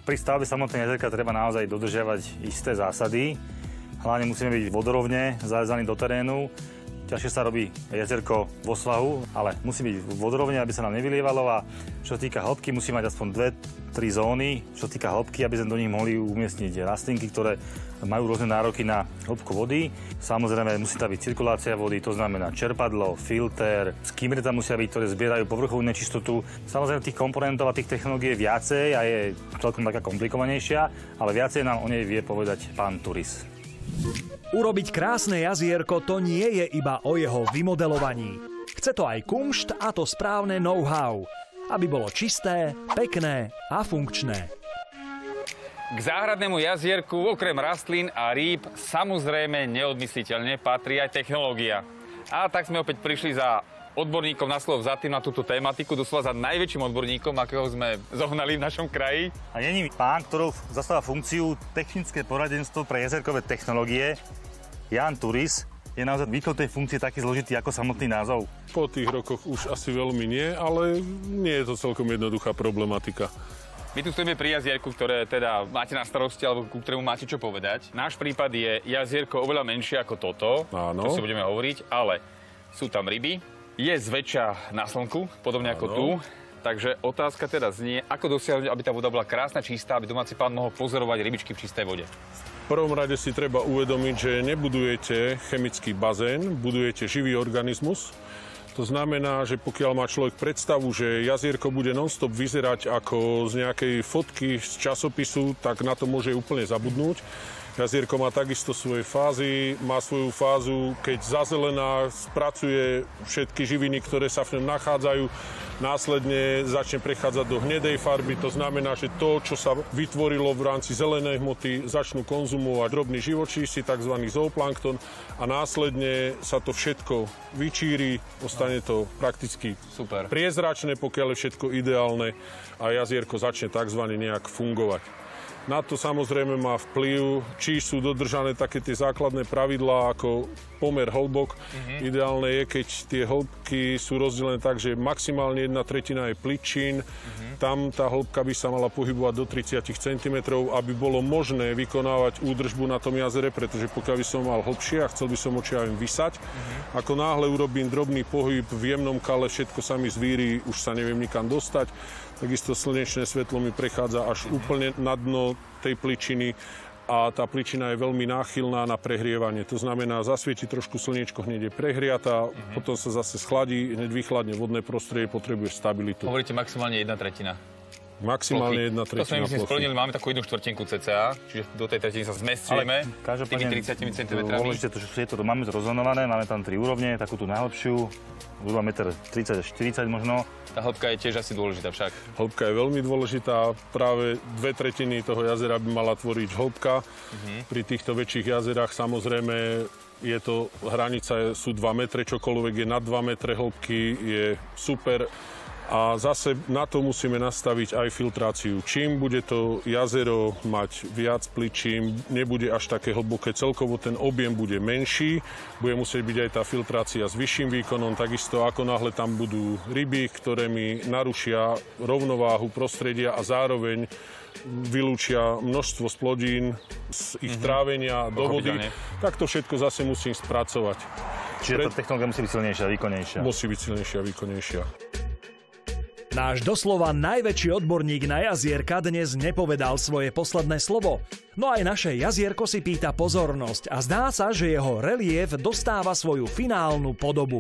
Pri stavbe samotnej jazierka treba naozaj dodržiavať isté zásady. Hlavne musíme byť vodorovne zarezaní do terénu. Ťažšie sa robí jazierko vo svahu, ale musí byť vodorovne, aby sa nám nevylievalo a čo sa týka hĺbky, musí mať aspoň 2-3 zóny, čo sa týka hĺbky, aby sme do nich mohli umiestniť rastlinky, ktoré majú rôzne nároky na hĺbku vody. Samozrejme musí tam byť cirkulácia vody, to znamená čerpadlo, filter, skimry tam musia byť, ktoré zbierajú povrchovú nečistotu. Samozrejme tých komponentov a tých technológií je viacej a je celkom taká komplikovanejšia, ale viacej nám o nej vie povedať pán Turis. Urobiť krásne jazierko to nie je iba o jeho vymodelovaní. Chce to aj kumšt a to správne know-how, aby bolo čisté, pekné a funkčné. K záhradnému jazierku okrem rastlín a rýb samozrejme neodmysliteľne patrí aj technológia. A tak sme opäť prišli za odborníkom na slovo za tým na túto tématiku, doslova za najväčším odborníkom, akého sme zohnali v našom kraji. A je ním pán, ktorý zastáva funkciu technické poradenstvo pre jazierkové technológie. Jan Turis. Je naozaj výkon tej funkcie taký zložitý ako samotný názov? Po tých rokoch už asi veľmi nie, ale nie je to celkom jednoduchá problematika. My tu stojíme pri jazierku, ktoré teda máte na starosti, alebo ku ktorému máte čo povedať. Náš prípad je jazierko oveľa menšie ako toto, Áno. čo si budeme hovoriť, ale sú tam ryby. Je zväčša na slnku, podobne ako tu. Takže otázka teda znie, ako dosiahnuť, aby tá voda bola krásna, čistá, aby domáci pán mohol pozorovať rybičky v čistej vode. V prvom rade si treba uvedomiť, že nebudujete chemický bazén, budujete živý organizmus. To znamená, že pokiaľ má človek predstavu, že jazierko bude non-stop vyzerať ako z nejakej fotky z časopisu, tak na to môže úplne zabudnúť. Jazierko má takisto svoje fázy, má svoju fázu, keď zazelená, spracuje všetky živiny, ktoré sa v ňom nachádzajú, následne začne prechádzať do hnedej farby, to znamená, že to, čo sa vytvorilo v rámci zelenej hmoty, začnú konzumovať drobní živočíši, tzv. Zooplankton, a následne sa to všetko vyčíri, ostane to prakticky super priezračné, pokiaľ je všetko ideálne a jazierko začne tzv. Nejak fungovať. Na to samozrejme má vplyv, či sú dodržané také tie základné pravidlá ako pomer hĺbok. Ideálne je, keď tie hĺbky sú rozdelené tak, že maximálne 1/3 je pličín. Tam tá hĺbka by sa mala pohybovať do 30 cm, aby bolo možné vykonávať údržbu na tom jazere, pretože pokiaľ by som mal hlbšie a chcel by som očiavím vysať, ako náhle urobím drobný pohyb v jemnom kale, všetko sa mi zvíri, už sa neviem nikam dostať. Takisto slnečné svetlo mi prechádza až úplne na dno tej pličiny a tá pličina je veľmi náchylná na prehrievanie. To znamená, zasvieti trošku slniečko, hneď je prehriatá, potom sa zase schladí, hneď vychladne vodné prostredie, potrebuješ stabilitu. Hovoríte maximálne 1/3. Maximálne 1/3 To sme myslím splnili, máme takú 1/4 cca, čiže do tej tretiny sa zmestujeme tými 30 cm. Dôležité to, že to máme zrozonované, máme tam 3 úrovne, takú tú najhlbšiu, zhruba 1,30 až 40 možno. Tá hĺbka je tiež asi dôležitá však. Hĺbka je veľmi dôležitá, práve 2/3 toho jazera by mala tvoriť hĺbka. Pri týchto väčších jazerách samozrejme je to, hranica sú 2 metre, čokoľvek je nad 2 metre hĺbky je super. A zase na to musíme nastaviť aj filtráciu. Čím bude to jazero mať viac pličím, nebude až také hlboké, celkovo ten objem bude menší, bude musieť byť aj tá filtrácia s vyšším výkonom, takisto ako náhle tam budú ryby, ktoré mi narušia rovnováhu prostredia a zároveň vylúčia množstvo splodín z ich trávenia do vody, tak to všetko zase musím spracovať. Čiže tá technológia musí byť silnejšia, výkonnejšia. Musí byť silnejšia a výkonnejšia. Náš doslova najväčší odborník na jazierka dnes nepovedal svoje posledné slovo. No aj naše jazierko si pýta pozornosť a zdá sa, že jeho relief dostáva svoju finálnu podobu.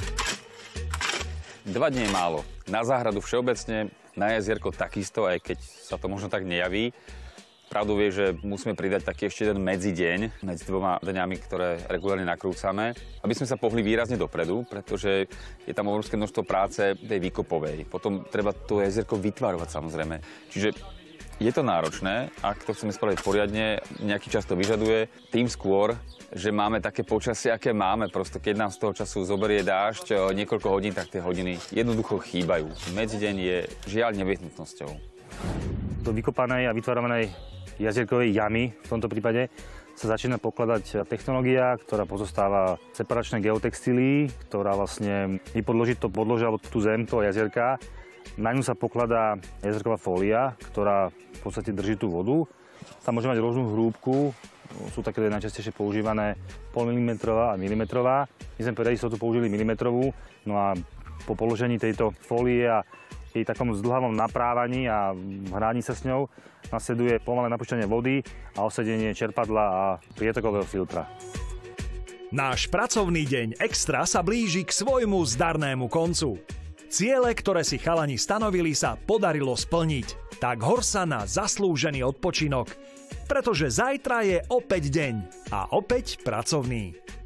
2 dní je málo. Na záhradu všeobecne, na jazierko takisto, aj keď sa to možno tak nejaví. Pravdu vie, že musíme pridať taký ešte jeden medzideň medzi 2 dňami, ktoré regulárne nakrúcame, aby sme sa pohli výrazne dopredu, pretože je tam obrovské množstvo práce tej výkopovej. Potom treba to jazierko vytvarovať samozrejme. Čiže je to náročné, ak to chceme spraviť poriadne, nejaký čas to vyžaduje, tým skôr, že máme také počasie, aké máme. Proste keď nám z toho času zoberie dážď niekoľko hodín, tak tie hodiny jednoducho chýbajú. Medzideň je žiaľ nevyhnutnosťou. Do vykopanej a vytváranej jazierkovej jamy v tomto prípade sa začína pokladať technológia, ktorá pozostáva separačnej geotextílii, ktorá vlastne vypodloží to podložie alebo tú zem toho jazierka Na ňu sa pokladá jazierková fólia, ktorá v podstate drží tú vodu. Tá môže mať rôznu hrúbku, sú také najčastejšie používané 0,5 mm a milimetrová. My sme pre istotu použili milimetrovú, no a po položení tejto fólie a jej takom zdĺhavom naprávaní a hraní sa s ňou nasleduje pomalé napúšťanie vody a osedenie čerpadla a prietokového filtra. Náš pracovný deň Extra sa blíži k svojmu zdarnému koncu. Ciele, ktoré si chalani stanovili, sa podarilo splniť. Tak hor sa na zaslúžený odpočinok, pretože zajtra je opäť deň a opäť pracovný.